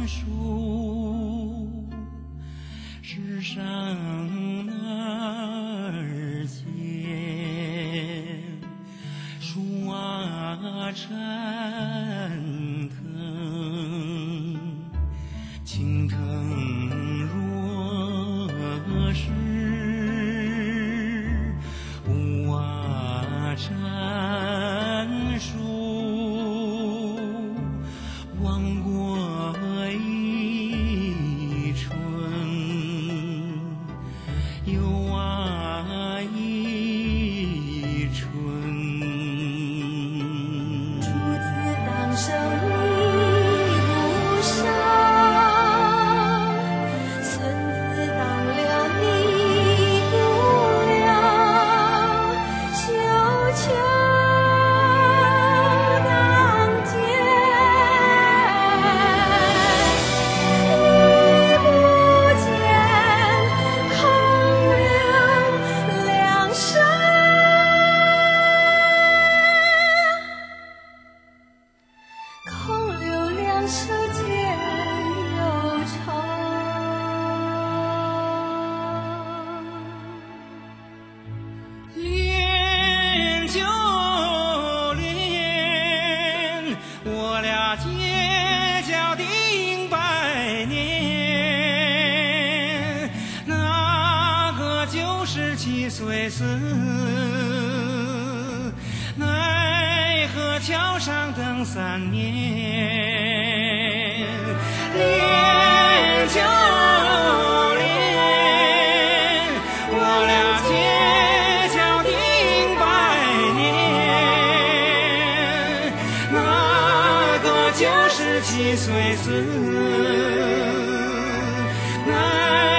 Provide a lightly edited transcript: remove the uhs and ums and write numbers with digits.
树，世上儿见，树啊缠藤，青藤若是无啊缠树，望过一春，又啊一春。 竹子当生泥不伤，孙子当流泥不凉。绣球当剑，你不见空留两手。空留两手间忧愁。 恋就恋，我俩结交定百年，那个就是7岁死，奈何桥上等3年。恋就恋，我俩结交定百年，那个就是7岁死，奈